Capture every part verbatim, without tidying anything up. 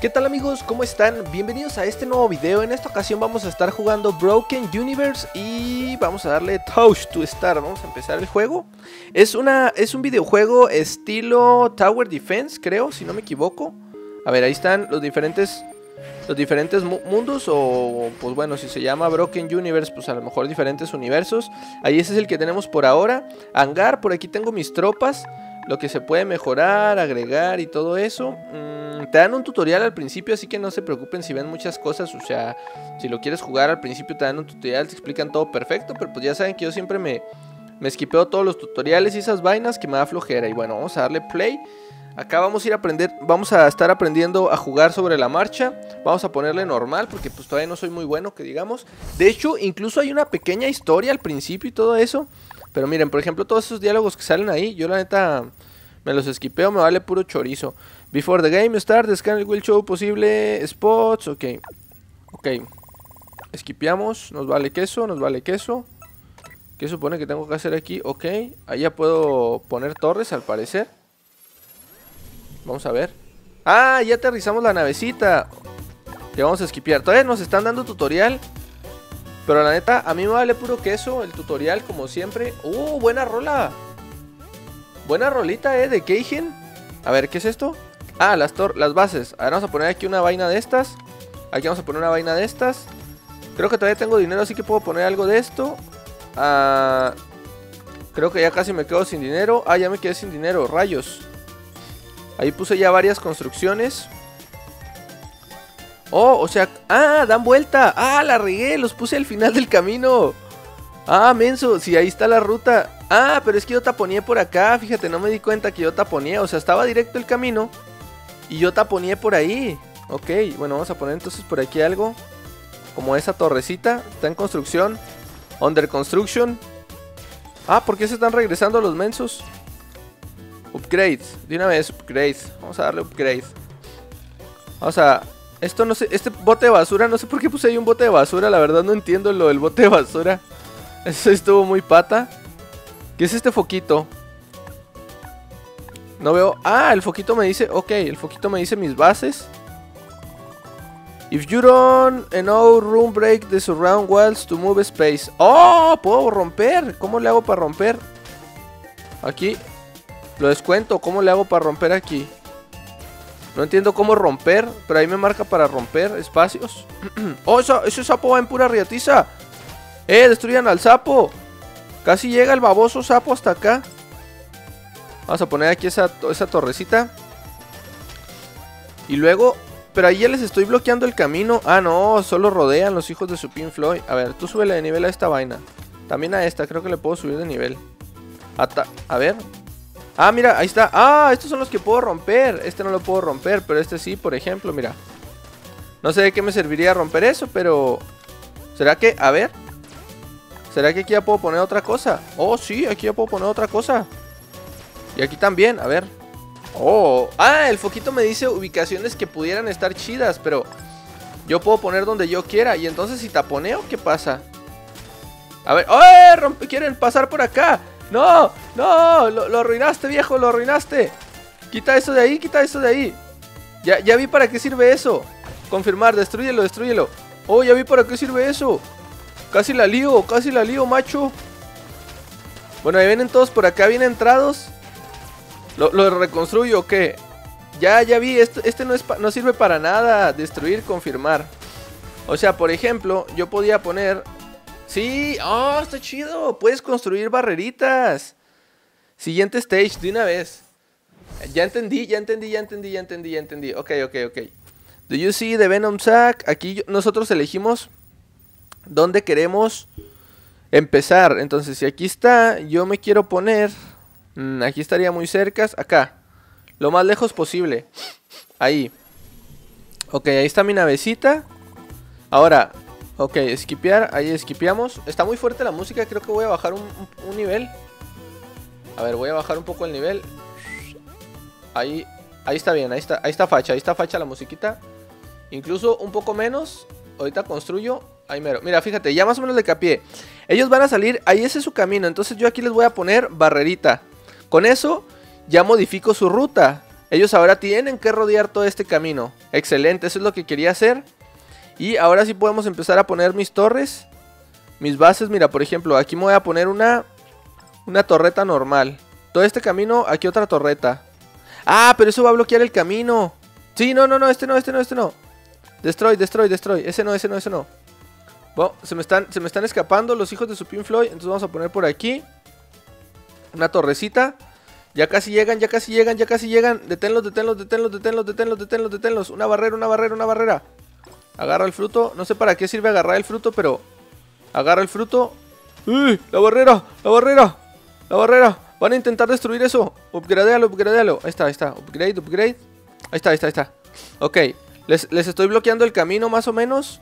¿Qué tal amigos? ¿Cómo están? Bienvenidos a este nuevo video. En esta ocasión vamos a estar jugando Broken Universe y vamos a darle Touch to Start. Vamos a empezar el juego. Es, una, es un videojuego estilo Tower Defense, creo, si no me equivoco. A ver, ahí están los diferentes, los diferentes mu mundos o, pues bueno, si se llama Broken Universe, pues a lo mejor diferentes universos. Ahí ese es el que tenemos por ahora. Hangar, por aquí tengo mis tropas. Lo que se puede mejorar, agregar y todo eso. mm, Te dan un tutorial al principio, así que no se preocupen si ven muchas cosas. O sea, si lo quieres jugar al principio te dan un tutorial, te explican todo perfecto. Pero pues ya saben que yo siempre me, me esquipeo todos los tutoriales y esas vainas que me da flojera. Y bueno, vamos a darle play. Acá vamos a ir a aprender, vamos a estar aprendiendo a jugar sobre la marcha. Vamos a ponerle normal porque pues todavía no soy muy bueno, que digamos. De hecho, incluso hay una pequeña historia al principio y todo eso. Pero miren, por ejemplo, todos esos diálogos que salen ahí, yo la neta me los esquipeo, me vale puro chorizo. Before the game starts, scan el will show posible spots, ok. Ok. Esquipeamos, nos vale queso, nos vale queso. ¿Qué supone que tengo que hacer aquí? Ok, ahí ya puedo poner torres al parecer. Vamos a ver. Ah, ya aterrizamos la navecita. Que vamos a esquipear, todavía nos están dando tutorial. Pero la neta, a mí me vale puro queso el tutorial, como siempre. ¡Uh, buena rola! Buena rolita, eh, de Keigen. A ver, ¿qué es esto? Ah, las, tor las bases. A ver, vamos a poner aquí una vaina de estas. Aquí vamos a poner una vaina de estas. Creo que todavía tengo dinero, así que puedo poner algo de esto. Ah, creo que ya casi me quedo sin dinero. Ah, ya me quedé sin dinero, rayos. Ahí puse ya varias construcciones. Oh, o sea, ah, dan vuelta. Ah, la regué, los puse al final del camino. Ah, menso, sí, ahí está la ruta. Ah, pero es que yo taponeé por acá. Fíjate, no me di cuenta que yo taponeé. O sea, estaba directo el camino y yo taponeé por ahí. Ok, bueno, vamos a poner entonces por aquí algo. Como esa torrecita, está en construcción. Under construction. Ah, ¿por qué se están regresando los mensos? Upgrades, de una vez, upgrades. Vamos a darle upgrade. Vamos a... Esto no sé, este bote de basura, no sé por qué puse ahí un bote de basura. La verdad no entiendo lo del bote de basura. Eso estuvo muy pata. ¿Qué es este foquito? No veo, ah, el foquito me dice, ok, el foquito me dice mis bases. If you don't know room, break the surround walls to move space. Oh, puedo romper, ¿cómo le hago para romper? Aquí, lo descuento, ¿cómo le hago para romper aquí? No entiendo cómo romper, pero ahí me marca para romper espacios. Oh, eso, ese sapo va en pura riatiza. Eh, destruyan al sapo. Casi llega el baboso sapo hasta acá. Vamos a poner aquí esa, esa torrecita. Y luego, pero ahí ya les estoy bloqueando el camino. Ah, no, solo rodean los hijos de su Pink Floyd. A ver, tú súbele de nivel a esta vaina. También a esta, creo que le puedo subir de nivel. Ata a ver. Ah, mira, ahí está. Ah, estos son los que puedo romper. Este no lo puedo romper, pero este sí, por ejemplo, mira. No sé de qué me serviría romper eso, pero... ¿Será que? A ver. ¿Será que aquí ya puedo poner otra cosa? Oh, sí, aquí ya puedo poner otra cosa. Y aquí también, a ver. Oh, ah, el foquito me dice ubicaciones que pudieran estar chidas, pero... Yo puedo poner donde yo quiera. Y entonces si taponeo, ¿qué pasa? A ver, ¡oh! Rompe, quieren pasar por acá. ¡No! ¡No! Lo, lo arruinaste, viejo, lo arruinaste. Quita eso de ahí, quita eso de ahí. Ya, ya vi para qué sirve eso. Confirmar, destrúyelo, destrúyelo. Oh, ya vi para qué sirve eso. Casi la lío, casi la lío, macho. Bueno, ahí vienen todos por acá, bien entrados. ¿Lo, lo reconstruyo o qué? Ya, ya vi, este, este no, es pa, no sirve para nada. Destruir, confirmar. O sea, por ejemplo, yo podía poner... Sí, oh, está chido. Puedes construir barreritas. Siguiente stage, de una vez. Ya entendí, ya entendí, ya entendí, ya entendí, ya entendí. Ok, ok, ok. Do you see the Venom Sack? Aquí yo, nosotros elegimos dónde queremos empezar. Entonces, si aquí está, yo me quiero poner... Mmm, aquí estaría muy cerca. Acá. Lo más lejos posible. Ahí. Ok, ahí está mi navecita. Ahora... Ok, esquipear, ahí esquipeamos. Está muy fuerte la música, creo que voy a bajar un, un, un nivel. A ver, voy a bajar un poco el nivel. Ahí, ahí está bien, ahí está, ahí está facha, ahí está facha la musiquita. Incluso un poco menos. Ahorita construyo, ahí mero. Mira, fíjate, ya más o menos le capié. Ellos van a salir, ahí ese es su camino. Entonces yo aquí les voy a poner barrerita. Con eso ya modifico su ruta. Ellos ahora tienen que rodear todo este camino. Excelente, eso es lo que quería hacer. Y ahora sí podemos empezar a poner mis torres. Mis bases, mira, por ejemplo, aquí me voy a poner una Una torreta normal. Todo este camino, aquí otra torreta. Ah, pero eso va a bloquear el camino. Sí, no, no, no, este no, este no, este no. Destroy, destroy, destroy. Ese no, ese no, ese no. Bueno, se me están, se me están escapando los hijos de su Pinfloy. Entonces vamos a poner por aquí una torrecita. Ya casi llegan, ya casi llegan, ya casi llegan. Deténlos, deténlos, deténlos, deténlos, deténlos, deténlos, deténlos. Una barrera, una barrera, una barrera. Agarra el fruto. No sé para qué sirve agarrar el fruto, pero agarra el fruto. ¡Uy! ¡La barrera! ¡La barrera! ¡La barrera! Van a intentar destruir eso. Upgradealo, upgradealo. Ahí está, ahí está. Upgrade, upgrade. Ahí está, ahí está, ahí está. Ok. Les, les estoy bloqueando el camino más o menos.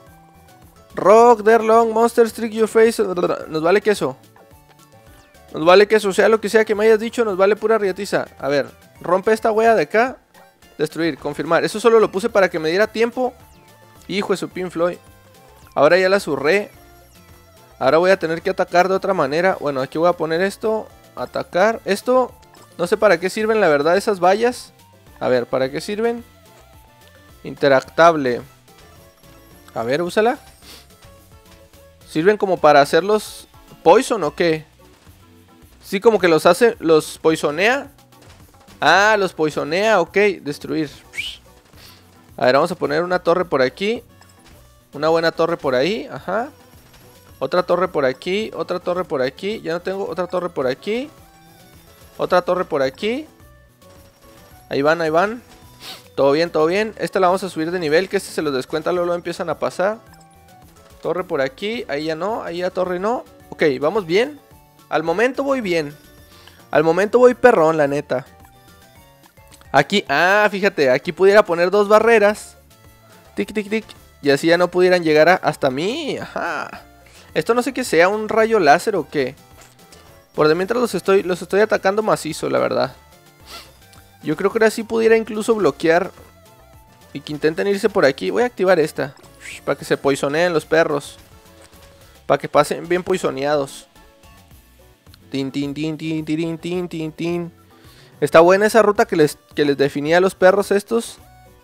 Rock, there long, monsters, trick your face. Nos vale queso. Nos vale queso. Sea lo que sea que me hayas dicho, nos vale pura riatiza. A ver, rompe esta wea de acá. Destruir, confirmar. Eso solo lo puse para que me diera tiempo. Hijo de su Pinfloy. Ahora ya la zurré. Ahora voy a tener que atacar de otra manera. Bueno, aquí voy a poner esto. Atacar. Esto, no sé para qué sirven la verdad esas vallas. A ver, ¿para qué sirven? Interactable. A ver, úsala. ¿Sirven como para hacerlos poison o qué? Sí, como que los hace, los poisonea. Ah, los poisonea, ok. Destruir. A ver, vamos a poner una torre por aquí. Una buena torre por ahí, ajá. Otra torre por aquí, otra torre por aquí. Ya no tengo otra torre por aquí. Otra torre por aquí. Ahí van, ahí van. Todo bien, todo bien. Esta la vamos a subir de nivel, que este se los descuenta, luego lo empiezan a pasar. Torre por aquí, ahí ya no, ahí ya torre no. Ok, vamos bien. Al momento voy bien. Al momento voy perrón, la neta. Aquí, ah, fíjate, aquí pudiera poner dos barreras. Tic, tic, tic. Y así ya no pudieran llegar a, hasta mí, ajá. Esto no sé qué sea, un rayo láser o qué. Por de mientras los estoy, los estoy atacando macizo, la verdad. Yo creo que ahora sí pudiera incluso bloquear. Y que intenten irse por aquí. Voy a activar esta. Para que se poisoneen los perros. Para que pasen bien poisoneados. Tin, tin, tin, tin, tin, tin, tin, tin. Está buena esa ruta que les, que les definía a los perros estos.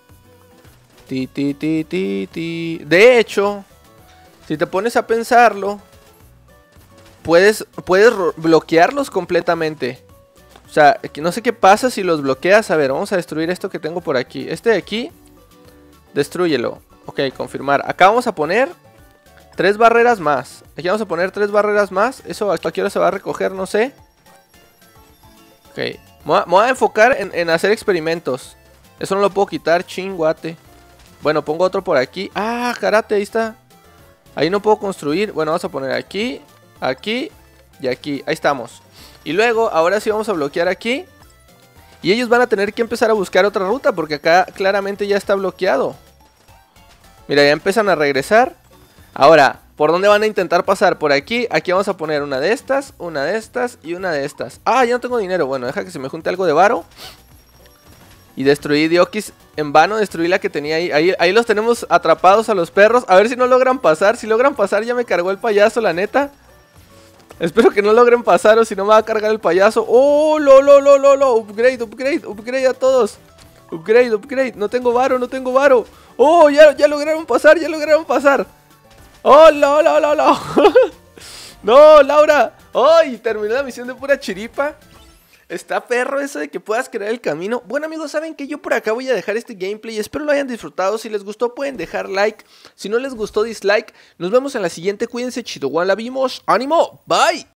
Ti, ti, ti, ti, ti. De hecho, si te pones a pensarlo, puedes, puedes bloquearlos completamente. O sea, no sé qué pasa si los bloqueas. A ver, vamos a destruir esto que tengo por aquí. Este de aquí, destrúyelo. Ok, confirmar. Acá vamos a poner tres barreras más. Aquí vamos a poner tres barreras más. Eso a qué hora se va a recoger, no sé. Ok, me voy a, me voy a enfocar en, en hacer experimentos. Eso no lo puedo quitar, chinguate. Bueno, pongo otro por aquí. Ah, karate, ahí está. Ahí no puedo construir. Bueno, vamos a poner aquí, aquí y aquí. Ahí estamos. Y luego, ahora sí vamos a bloquear aquí. Y ellos van a tener que empezar a buscar otra ruta, porque acá claramente ya está bloqueado. Mira, ya empiezan a regresar. Ahora, ¿por dónde van a intentar pasar? Por aquí. Aquí vamos a poner una de estas, una de estas y una de estas. Ah, ya no tengo dinero. Bueno, deja que se me junte algo de varo. Y destruí Diokis en vano, destruí la que tenía ahí. ahí. Ahí los tenemos atrapados a los perros. A ver si no logran pasar. Si logran pasar ya me cargó el payaso, la neta. Espero que no logren pasar o si no me va a cargar el payaso. ¡Oh, lo, lo, lo, lo, lo! Upgrade, upgrade, upgrade a todos. Upgrade, upgrade. No tengo varo, no tengo varo. ¡Oh, ya, ya lograron pasar, ya lograron pasar! ¡Oh, no, no, no, no! ¡No, Laura! ¡Ay! Terminé la misión de pura chiripa. Está perro eso de que puedas crear el camino. Bueno, amigos, saben que yo por acá voy a dejar este gameplay. Espero lo hayan disfrutado. Si les gustó pueden dejar like. Si no les gustó, dislike. Nos vemos en la siguiente. Cuídense, chido. La vimos. ¡Ánimo! ¡Bye!